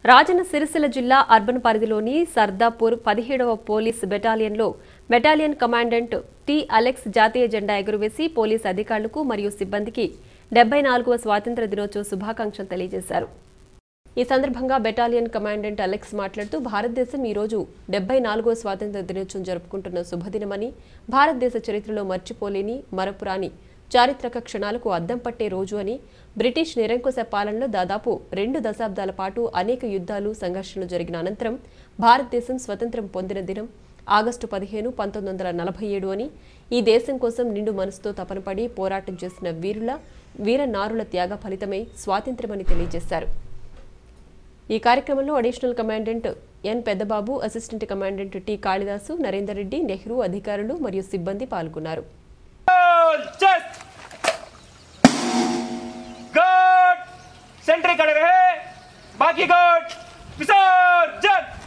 రాజన్న సిరిసిల్ల జిల్లా అర్బన్ పరిధిలోని సర్దాపూర్ 17వ పోలీస్ బెటాలియన్లో బెటాలియన్ కమాండెంట్ టి అలెక్స్ జాతీయ జెండా ఎగురవేసి పోలీస్ అధికారులకు మరియు సిబ్బందికి 74వ స్వాతంత్ర్య దినోత్సవ శుభాకాంక్షలు తెలియజేశారు. ఈ సందర్భంగా బెటాలియన్ కమాండెంట్ అలెక్స్ మాట్లాడుతూ భారతదేశం ఈ రోజు 74వ స్వాతంత్ర్య దినోత్సవం జరుపుకుంటున్న శుభదినమని, భారతదేశ చరిత్రలో మర్చిపోలేని మరపురాని చారిత్రక క్షణాలకు అద్దం పట్టే రోజు అని, బ్రిటిష్ నిరంకుశ పాలనలో దాదాపు 2 దశాబ్దాల పాటు అనేక యుద్ధాలు సంఘర్షణలు జరిగిన అనంతరం భారతదేశం స్వతంత్రం పొందిన దినం ఆగస్టు 15, 1947 అని, ఈ దేశం కోసం నిండు మనసుతో తపనపడి పోరాటం చేసిన వీరనారుల త్యాగ ఫలితమే స్వాతంత్ర్యమని తెలియజేశారు. ఈ కార్యక్రమంలో additional commandant N Peddababu, assistant commandant T Kalidasu, Narender Reddy, Nehru అధికారులు మరియు సిబ్బంది పాల్గొన్నారు. सेंट्री खड़े रहे, बाकी गार्ड विसर्जन।